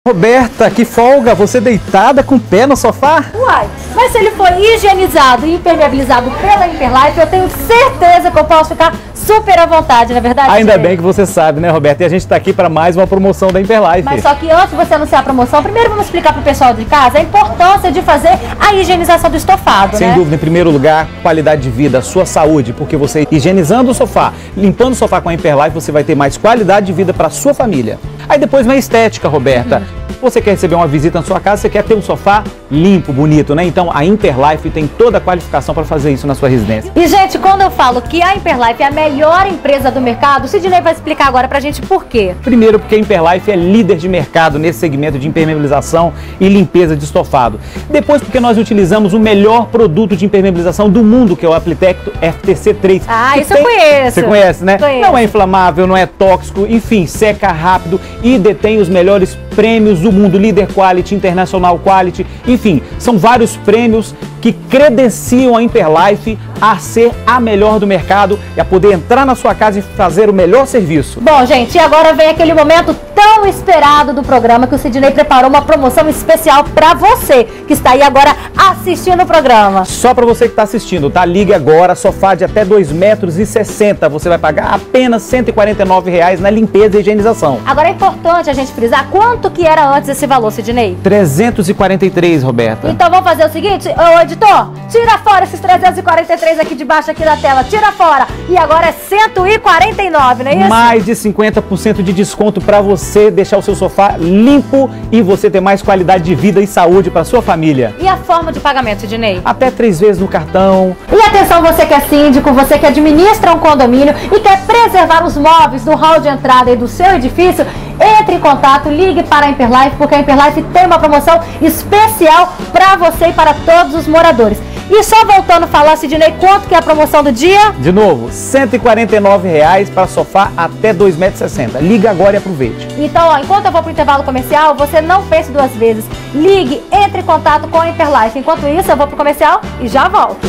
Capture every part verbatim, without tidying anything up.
Roberta, que folga, você deitada com o pé no sofá? Uai, mas se ele for higienizado e impermeabilizado pela Imperlife, eu tenho certeza que eu posso ficar super à vontade, não é verdade? Ainda gente? bem que você sabe, né, Roberta? E a gente está aqui para mais uma promoção da Imperlife. Mas só que antes de você anunciar a promoção, primeiro vamos explicar para o pessoal de casa a importância de fazer a higienização do estofado, Sem né? dúvida, em primeiro lugar, qualidade de vida, sua saúde, porque você higienizando o sofá, limpando o sofá com a Imperlife, você vai ter mais qualidade de vida para sua família. Aí depois uma estética, Roberta. Uhum. Você quer receber uma visita na sua casa, você quer ter um sofá limpo, bonito, né? Então a Imperlife tem toda a qualificação para fazer isso na sua residência. E gente, quando eu falo que a Imperlife é a melhor empresa do mercado, o Sidney vai explicar agora pra gente por quê. Primeiro, porque a Imperlife é líder de mercado nesse segmento de impermeabilização e limpeza de estofado. Depois, porque nós utilizamos o melhor produto de impermeabilização do mundo, que é o Aplitecto F T C três. Ah, isso tem... eu conheço. Você conhece, né? Conheço. Não é inflamável, não é tóxico, enfim, seca rápido e detém os melhores prêmios do mundo, Líder Quality, International Quality, enfim, são vários prêmios que credenciam a Imperlife a ser a melhor do mercado e a poder entrar na sua casa e fazer o melhor serviço. Bom, gente, e agora vem aquele momento tão esperado do programa que o Sidney preparou uma promoção especial para você que está aí agora assistindo o programa. Só para você que está assistindo, tá? Ligue agora, sofá de até dois metros e sessenta, você vai pagar apenas cento e quarenta e nove reais na limpeza e higienização. Agora é importante a gente frisar quanto que era antes esse valor, Sidney? trezentos e quarenta e três, Roberta. Então vamos fazer o seguinte, ô editor, tira fora esses trezentos e quarenta e três aqui de baixo aqui da tela, tira fora. E agora é cento e quarenta e nove, não é isso? Mais de cinquenta por cento de desconto para você deixar o seu sofá limpo e você ter mais qualidade de vida e saúde para sua família. E a forma de pagamento, Sidney? Até três vezes no cartão. E atenção, você que é síndico, você que administra um condomínio e quer preservar os móveis do hall de entrada e do seu edifício, entre em contato, ligue para a Imperlife, porque a Imperlife tem uma promoção especial para você e para todos os moradores. E só voltando a falar, Sidney, quanto que é a promoção do dia? De novo, cento e quarenta e nove reais para sofá até dois metros e sessenta. Liga agora e aproveite. Então, ó, enquanto eu vou para o intervalo comercial, você não pense duas vezes. Ligue, entre em contato com a Imperlife. Enquanto isso, eu vou para o comercial e já volto.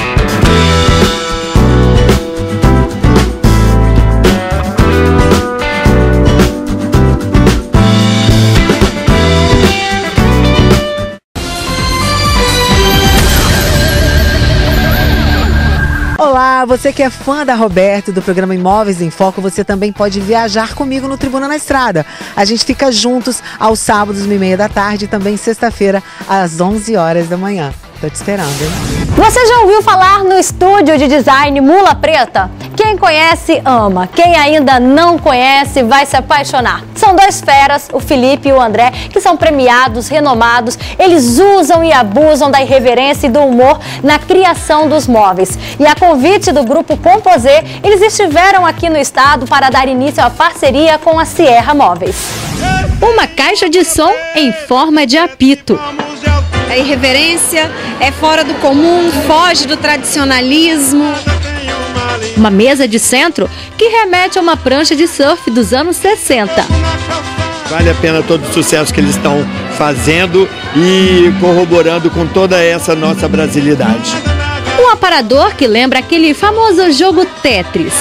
Olá, você que é fã da Roberta do programa Imóveis em Foco, você também pode viajar comigo no Tribuna na Estrada. A gente fica juntos aos sábados, uma e meia da tarde e também sexta-feira, às onze horas da manhã. Tô te esperando, hein? Você já ouviu falar no estúdio de design Mula Preta? Quem conhece, ama. Quem ainda não conhece, vai se apaixonar. São dois feras, o Felipe e o André, que são premiados, renomados. Eles usam e abusam da irreverência e do humor na criação dos móveis. E a convite do grupo Composê, eles estiveram aqui no estado para dar início à parceria com a Sierra Móveis. Uma caixa de som em forma de apito. A irreverência é fora do comum, foge do tradicionalismo. Uma mesa de centro que remete a uma prancha de surf dos anos sessenta. Vale a pena todo o sucesso que eles estão fazendo e corroborando com toda essa nossa brasilidade. Um aparador que lembra aquele famoso jogo Tetris.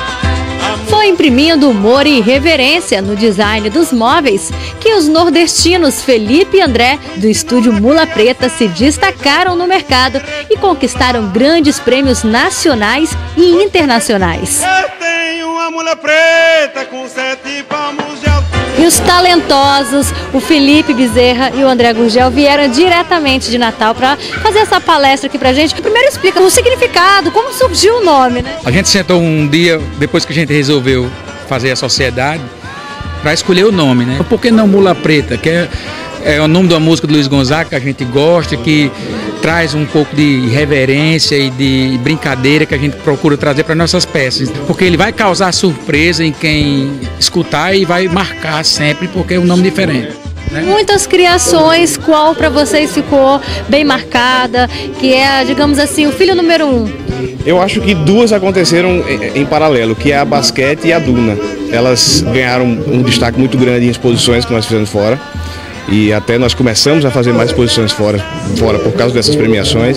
Foi imprimindo humor e irreverência no design dos móveis que os nordestinos Felipe e André, do estúdio Mula Preta, se destacaram no mercado e conquistaram grandes prêmios nacionais e internacionais. Eu tenho uma mula preta com sete palmos de altura. E os talentosos, o Felipe Bezerra e o André Gurgel, vieram diretamente de Natal para fazer essa palestra aqui pra gente. Primeiro explica o significado, como surgiu o nome, né? A gente sentou um dia, depois que a gente resolveu fazer a sociedade, para escolher o nome, né? Por que não Mula Preta? Que é, é o nome de uma música do Luiz Gonzaga que a gente gosta, que traz um pouco de reverência e de brincadeira que a gente procura trazer para nossas peças. Porque ele vai causar surpresa em quem escutar e vai marcar sempre, porque é um nome diferente. Né? Muitas criações, qual para vocês ficou bem marcada, que é, digamos assim, o filho número um? Eu acho que duas aconteceram em, em paralelo, que é a basquete e a Duna. Elas ganharam um destaque muito grande em exposições que nós fizemos fora. E até nós começamos a fazer mais exposições fora, fora por causa dessas premiações.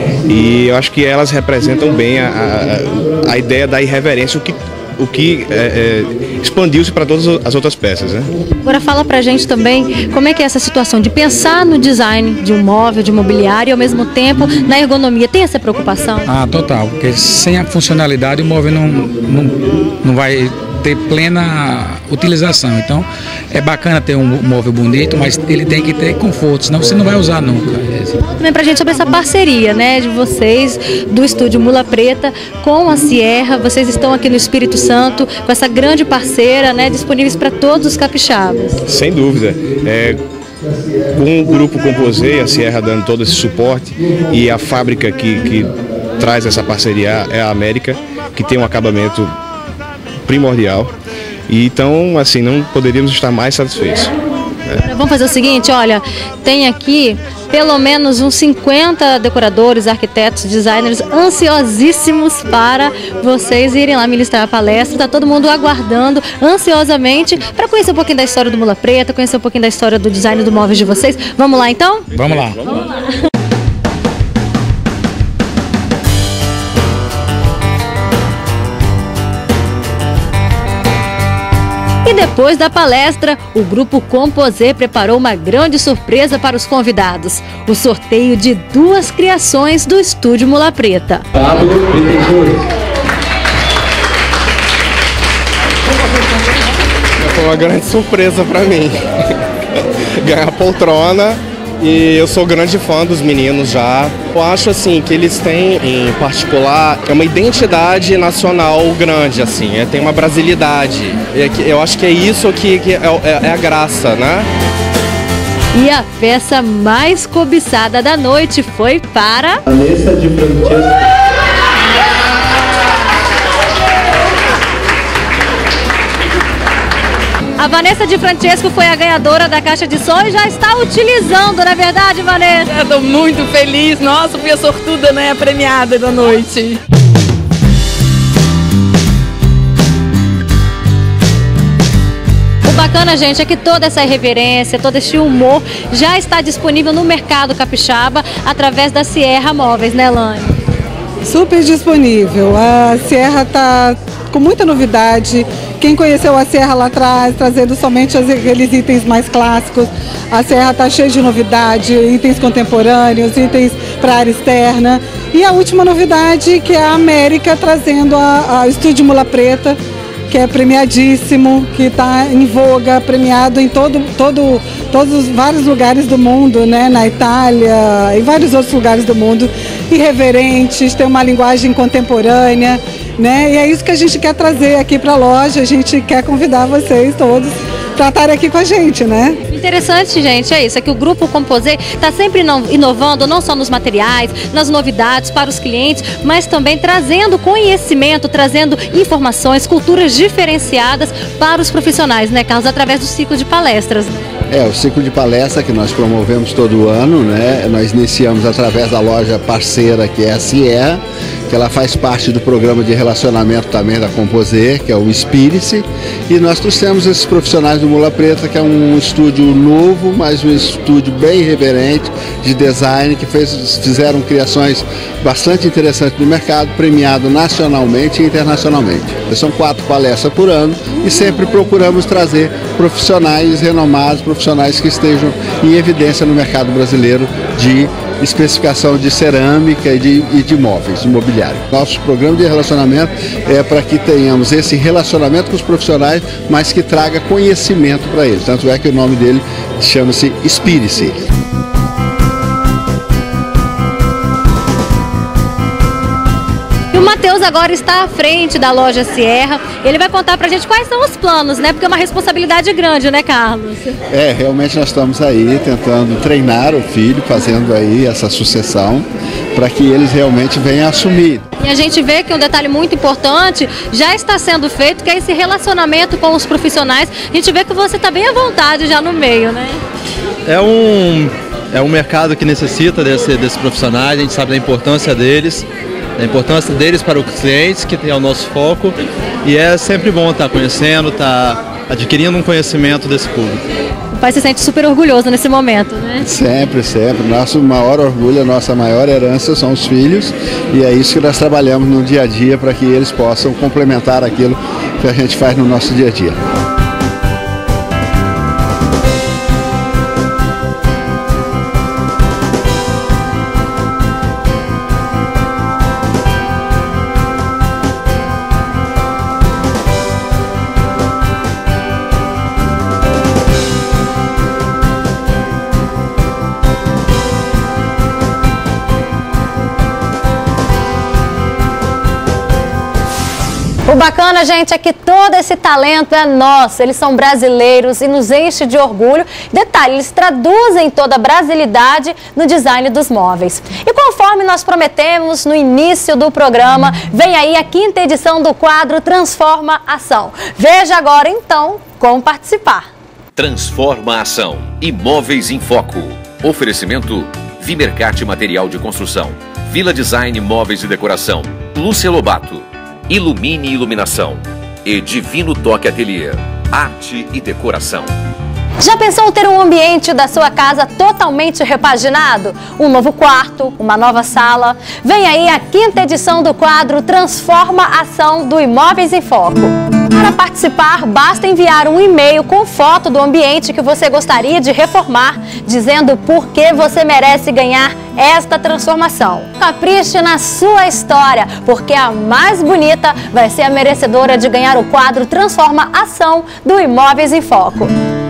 E eu acho que elas representam bem a, a, a ideia da irreverência, o que, o que é, é, expandiu-se para todas as outras peças, né? Agora fala pra gente também como é que é essa situação de pensar no design de um móvel, de mobiliário e ao mesmo tempo na ergonomia. Tem essa preocupação? Ah, total, porque sem a funcionalidade o móvel não, não, não vai ter plena utilização. Então é bacana ter um móvel bonito, mas ele tem que ter conforto, senão você não vai usar nunca. Também pra gente sobre essa parceria, né, de vocês, do estúdio Mula Preta com a Sierra. Vocês estão aqui no Espírito Santo com essa grande parceira, né, disponíveis para todos os capixabas. Sem dúvida. É, com o grupo Composê, a Sierra dando todo esse suporte e a fábrica que, que traz essa parceria é a América, que tem um acabamento primordial. E então, assim, não poderíamos estar mais satisfeitos. É. Vamos fazer o seguinte, olha, tem aqui pelo menos uns cinquenta decoradores, arquitetos, designers ansiosíssimos para vocês irem lá ministrar a palestra. Está todo mundo aguardando ansiosamente para conhecer um pouquinho da história do Mula Preta, conhecer um pouquinho da história do design do móveis de vocês. Vamos lá então? Vamos lá. Vamos lá. E depois da palestra, o grupo Composê preparou uma grande surpresa para os convidados: o sorteio de duas criações do estúdio Mula Preta. Foi uma grande surpresa para mim ganhar a poltrona. E eu sou grande fã dos meninos já. Eu acho assim que eles têm, em particular, é uma identidade nacional grande, assim, é, tem uma brasilidade. Eu acho que é isso que, que é, é, é a graça, né? E a peça mais cobiçada da noite foi para Vanessa de Francesco. A Vanessa de Francesco foi a ganhadora da caixa de som e já está utilizando, não é verdade, Vanessa? Eu estou muito feliz. Nossa, fui a sortuda, né? A premiada da noite. O bacana, gente, é que toda essa irreverência, todo esse humor já está disponível no mercado capixaba através da Sierra Móveis, né, Lani? Super disponível. A Sierra está com muita novidade. Quem conheceu a Sierra lá atrás, trazendo somente aqueles itens mais clássicos, a Sierra está cheia de novidade, itens contemporâneos, itens para a área externa. E a última novidade, que é a América, trazendo a, a Estúdio Mula Preta, que é premiadíssimo, que está em voga, premiado em todo, todo, todos os vários lugares do mundo, né? Na Itália e vários outros lugares do mundo, irreverentes, tem uma linguagem contemporânea, né? E é isso que a gente quer trazer aqui para a loja, a gente quer convidar vocês todos para estarem aqui com a gente, né? Interessante, gente, é isso, é que o Grupo Composê está sempre inovando, não só nos materiais, nas novidades para os clientes, mas também trazendo conhecimento, trazendo informações, culturas diferenciadas para os profissionais, né, Carlos, através do ciclo de palestras. É, o ciclo de palestra que nós promovemos todo ano, né, nós iniciamos através da loja parceira que é a Sierra, que ela faz parte do programa de relacionamento também da Composê, que é o Espírito, e nós trouxemos esses profissionais do Mula Preta, que é um estúdio novo, mas um estúdio bem reverente de design, que fez, fizeram criações bastante interessantes no mercado, premiado nacionalmente e internacionalmente. São quatro palestras por ano e sempre procuramos trazer profissionais renomados, profissionais que estejam em evidência no mercado brasileiro de especificação de cerâmica e de, e de móveis, de mobiliário. Nosso programa de relacionamento é para que tenhamos esse relacionamento com os profissionais, mas que traga conhecimento para eles. Tanto é que o nome dele chama-se Espírito. O Matheus agora está à frente da loja Sierra. Ele vai contar pra gente quais são os planos, né? Porque é uma responsabilidade grande, né, Carlos? É, realmente nós estamos aí tentando treinar o filho, fazendo aí essa sucessão, para que eles realmente venham assumir. E a gente vê que um detalhe muito importante já está sendo feito, que é esse relacionamento com os profissionais. A gente vê que você está bem à vontade já no meio, né? É um, é um mercado que necessita desse, desses profissionais, a gente sabe da importância deles. A importância deles para os clientes, que é o nosso foco, e é sempre bom estar conhecendo, estar adquirindo um conhecimento desse público. pai se sente super orgulhoso nesse momento, né? Sempre, sempre. Nosso maior orgulho, a nossa maior herança são os filhos, e é isso que nós trabalhamos no dia a dia para que eles possam complementar aquilo que a gente faz no nosso dia a dia. O bacana, gente, é que todo esse talento é nosso. Eles são brasileiros e nos enche de orgulho. Detalhe, eles traduzem toda a brasilidade no design dos móveis. E conforme nós prometemos no início do programa, vem aí a quinta edição do quadro Transforma Ação. Veja agora, então, como participar. Transforma a Ação. Imóveis em Foco. Oferecimento Vimercate Material de Construção, Vila Design Móveis e Decoração, Lúcia Lobato, Ilumine Iluminação e Divino Toque Ateliê, Arte e Decoração. Já pensou ter um ambiente da sua casa totalmente repaginado? Um novo quarto, uma nova sala? Vem aí a quinta edição do quadro Transforma Ação do Imóveis em Foco. Para participar, basta enviar um e-mail com foto do ambiente que você gostaria de reformar, dizendo por que você merece ganhar esta transformação. Capriche na sua história, porque a mais bonita vai ser a merecedora de ganhar o quadro Transforma Ação do Imóveis em Foco.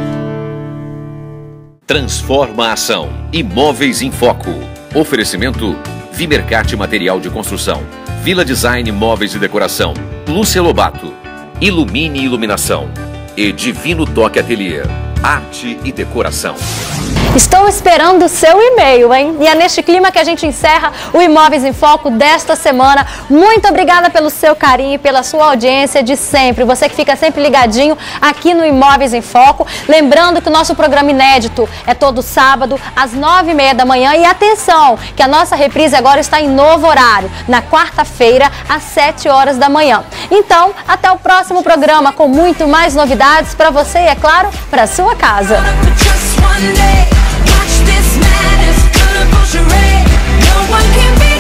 Transforma a Ação. Imóveis em Foco. Oferecimento Vimercate Material de Construção, Vila Design Móveis e Decoração, Lúcia Lobato, Ilumine Iluminação e Divino Toque Ateliê, Arte e Decoração. Estou esperando o seu e-mail, hein? E é neste clima que a gente encerra o Imóveis em Foco desta semana. Muito obrigada pelo seu carinho e pela sua audiência de sempre. Você que fica sempre ligadinho aqui no Imóveis em Foco. Lembrando que o nosso programa inédito é todo sábado, às nove e meia da manhã. E atenção, que a nossa reprise agora está em novo horário, na quarta-feira, às sete horas da manhã. Então, até o próximo programa com muito mais novidades para você e, é claro, para a sua casa. Watch this man is gonna push a ray. No one can be